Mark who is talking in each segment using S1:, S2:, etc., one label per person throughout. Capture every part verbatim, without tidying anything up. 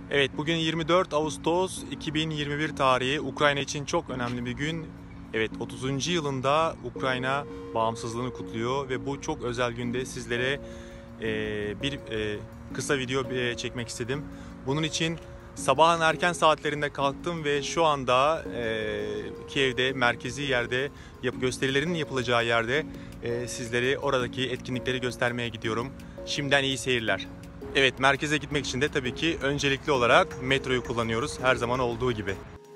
S1: Evet, bugün yirmi dört Ağustos iki bin yirmi bir tarihi. Ukrayna için çok önemli bir gün. Evet, otuzuncu yılında Ukrayna bağımsızlığını kutluyor ve bu çok özel günde sizlere e, bir e, kısa video e, çekmek istedim. Bunun için sabahın erken saatlerinde kalktım ve şu anda e, Kiev'de, merkezi yerde, yap, gösterilerin yapılacağı yerde e, sizlere oradaki etkinlikleri göstermeye gidiyorum. Şimdiden iyi seyirler. Evet, merkeze gitmek için de tabii ki öncelikli olarak metroyu kullanıyoruz, her zaman olduğu gibi.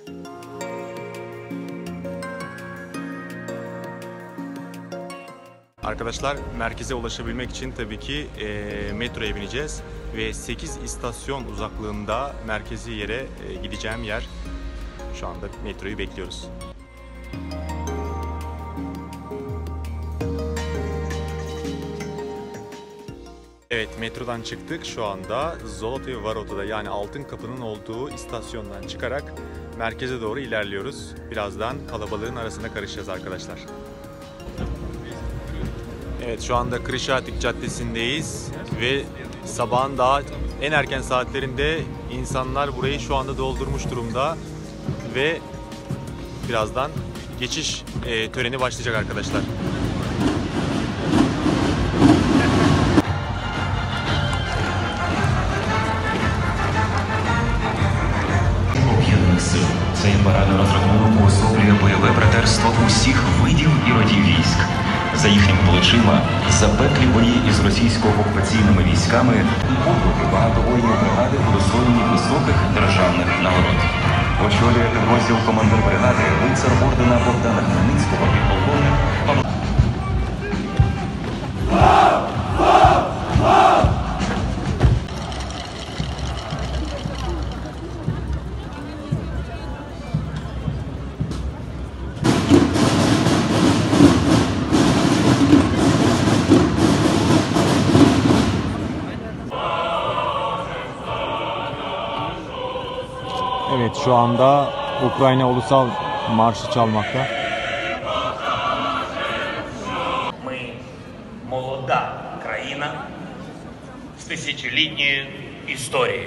S1: Arkadaşlar, merkeze ulaşabilmek için tabii ki e, metroya bineceğiz ve sekiz istasyon uzaklığında merkezi yere e, gideceğim yer. Şu anda metroyu bekliyoruz. Evet, metrodan çıktık. Şu anda Zolotoy Varota'da, yani Altın Kapı'nın olduğu istasyondan çıkarak merkeze doğru ilerliyoruz. Birazdan kalabalığın arasına karışacağız arkadaşlar. Evet, şu anda Krişatik Caddesi'ndeyiz ve sabahın daha en erken saatlerinde insanlar burayı şu anda doldurmuş durumda ve birazdan geçiş e, töreni başlayacak arkadaşlar.
S2: Цей парадний розрахунок уособлює бойове братерство усіх видів і родів військ. За їхніми плечима запеклі бої із російсько-окупаційними військами і подвиги багатовойні бригади удостоєні високих державних нагород. Очолює підрозділ командир бригади лицар ордена Богдана Хмельницького і полковник Павло.
S1: Evet, şu anda Ukrayna Ulusal Marşı çalmakta.
S3: Ми молода країна з тисячолітньою історією.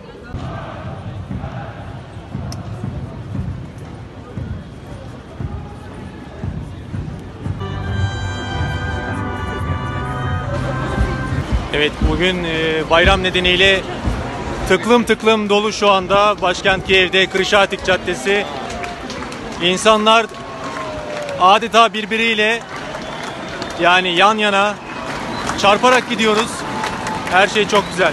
S1: Evet, bugün bayram nedeniyle tıklım tıklım dolu şu anda başkent Kiev'de Krişatik Caddesi. İnsanlar adeta birbiriyle, yani yan yana, çarparak gidiyoruz. Her şey çok güzel.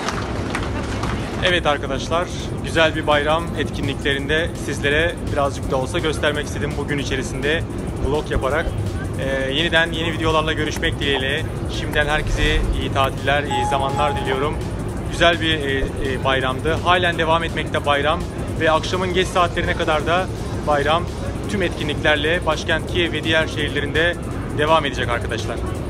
S1: Evet arkadaşlar, güzel bir bayram etkinliklerinde sizlere birazcık da olsa göstermek istedim bugün içerisinde vlog yaparak. Ee, yeniden yeni videolarla görüşmek dileğiyle. Şimdiden herkese iyi tatiller, iyi zamanlar diliyorum. Güzel bir e, e, bayramdı. Halen devam etmekte bayram ve akşamın geç saatlerine kadar da bayram tüm etkinliklerle başkent Kiev ve diğer şehirlerinde devam edecek arkadaşlar.